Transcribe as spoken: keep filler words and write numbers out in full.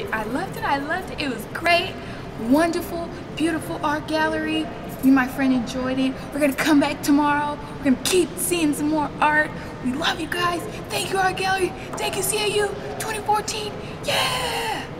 it. I loved it. I loved it. It was great. Wonderful, beautiful art gallery. Me and my friend enjoyed it. We're gonna come back tomorrow. We're gonna keep seeing some more art. We love you guys. Thank you, art gallery. Thank you, C A U twenty fourteen. Yeah!